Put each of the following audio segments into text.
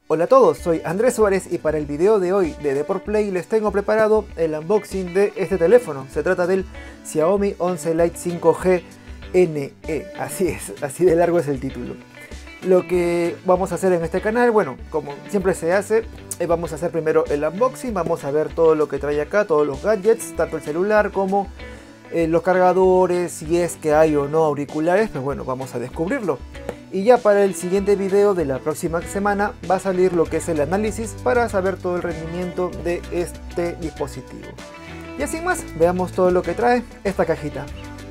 Hola a todos, soy Andrés Suárez y para el video de hoy de Deportplay les tengo preparado el unboxing de este teléfono. Se trata del Xiaomi 11 Lite 5G NE, así es, así de largo es el título. Lo que vamos a hacer en este canal, bueno, como siempre se hace, vamos a hacer primero el unboxing, vamos a ver todo lo que trae acá, todos los gadgets, tanto el celular como los cargadores, si es que hay o no auriculares, pues bueno, vamos a descubrirlo. Y ya para el siguiente video de la próxima semana va a salir lo que es el análisis para saber todo el rendimiento de este dispositivo. Y sin más, veamos todo lo que trae esta cajita.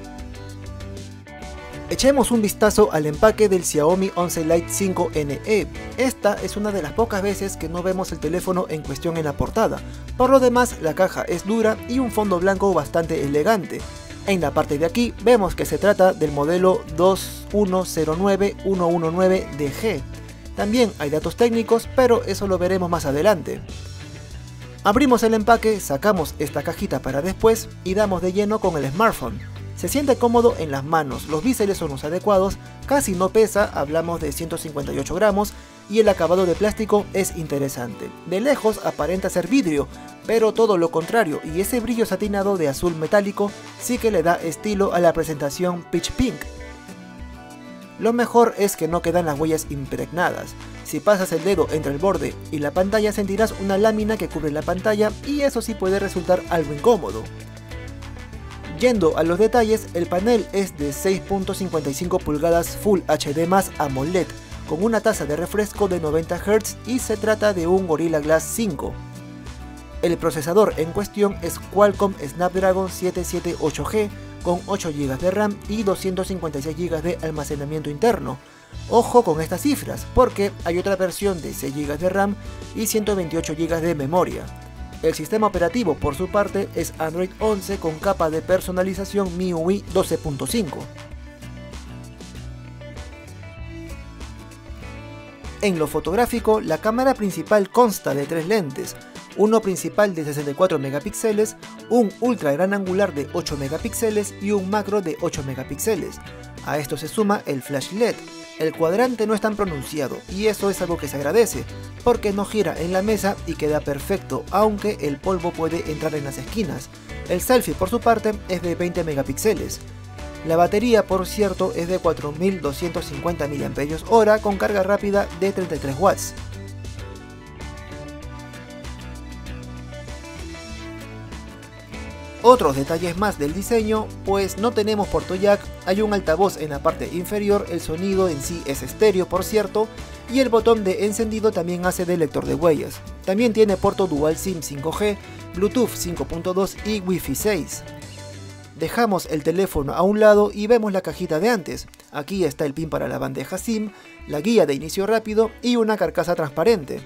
Echemos un vistazo al empaque del Xiaomi 11 Lite 5 NE. Esta es una de las pocas veces que no vemos el teléfono en cuestión en la portada. Por lo demás, la caja es dura y un fondo blanco bastante elegante. En la parte de aquí vemos que se trata del modelo 2109119DG. También hay datos técnicos, pero eso lo veremos más adelante. Abrimos el empaque, sacamos esta cajita para después y damos de lleno con el smartphone. Se siente cómodo en las manos, los biseles son los adecuados, casi no pesa, hablamos de 158 gramos y el acabado de plástico es interesante. De lejos aparenta ser vidrio, pero todo lo contrario, y ese brillo satinado de azul metálico sí que le da estilo a la presentación Peach Pink. Lo mejor es que no quedan las huellas impregnadas. Si pasas el dedo entre el borde y la pantalla sentirás una lámina que cubre la pantalla y eso sí puede resultar algo incómodo. Yendo a los detalles, el panel es de 6.55 pulgadas Full HD+ AMOLED con una tasa de refresco de 90 Hz y se trata de un Gorilla Glass 5. El procesador en cuestión es Qualcomm Snapdragon 778G con 8 GB de RAM y 256 GB de almacenamiento interno. Ojo con estas cifras porque hay otra versión de 6 GB de RAM y 128 GB de memoria. El sistema operativo por su parte es Android 11 con capa de personalización MIUI 12.5. En lo fotográfico, la cámara principal consta de 3 lentes, uno principal de 64 megapíxeles, un ultra gran angular de 8 megapíxeles y un macro de 8 megapíxeles. A esto se suma el flash LED. El cuadrante no es tan pronunciado y eso es algo que se agradece, porque no gira en la mesa y queda perfecto, aunque el polvo puede entrar en las esquinas. El selfie por su parte es de 20 megapíxeles. La batería por cierto es de 4250 mAh con carga rápida de 33 watts. Otros detalles más del diseño, pues no tenemos puerto jack, hay un altavoz en la parte inferior, el sonido en sí es estéreo por cierto, y el botón de encendido también hace de lector de huellas. También tiene puerto Dual SIM 5G, Bluetooth 5.2 y Wi-Fi 6. Dejamos el teléfono a un lado y vemos la cajita de antes. Aquí está el pin para la bandeja SIM, la guía de inicio rápido y una carcasa transparente.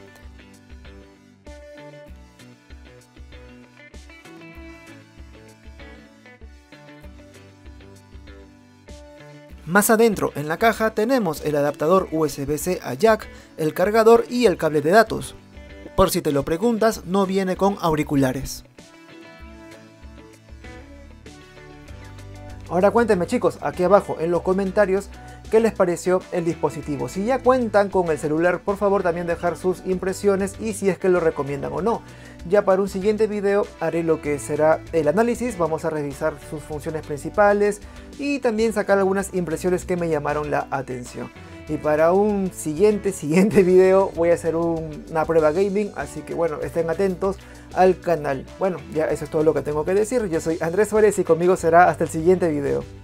Más adentro en la caja tenemos el adaptador USB-C a jack, el cargador y el cable de datos. Por si te lo preguntas, no viene con auriculares. Ahora cuéntenme chicos, aquí abajo en los comentarios, qué les pareció el dispositivo. Si ya cuentan con el celular, por favor también dejar sus impresiones y si es que lo recomiendan o no. Ya para un siguiente video haré lo que será el análisis, vamos a revisar sus funciones principales y también sacar algunas impresiones que me llamaron la atención. Y para un siguiente video voy a hacer una prueba gaming, así que bueno, estén atentos al canal. Bueno, ya eso es todo lo que tengo que decir. Yo soy Andrés Suárez y conmigo será hasta el siguiente video.